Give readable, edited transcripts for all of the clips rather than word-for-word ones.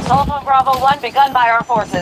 Assault on Bravo 1 begun by our forces.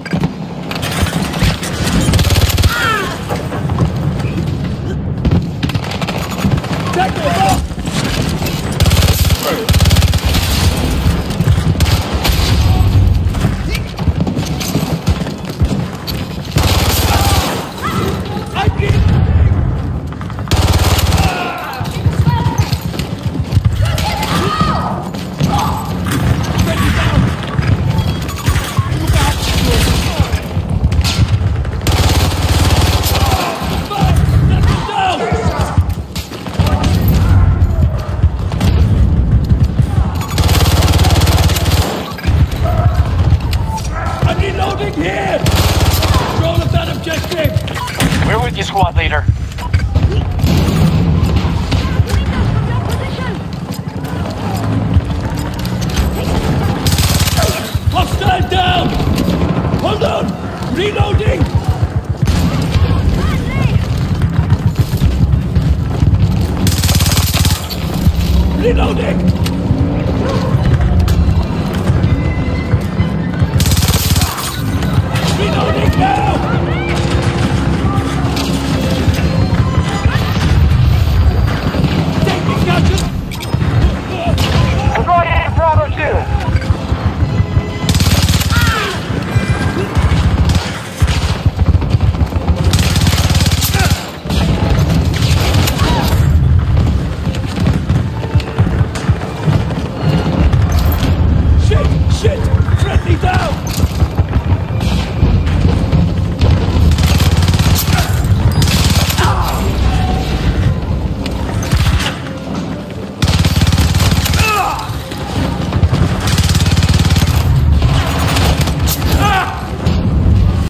Here! Control of that objective! We're with you, squad leader. Hostile down! Hold on! Reloading! Reloading! Reloading now! Taking capture! We're going in Bravo 2. Shit! Friendly down!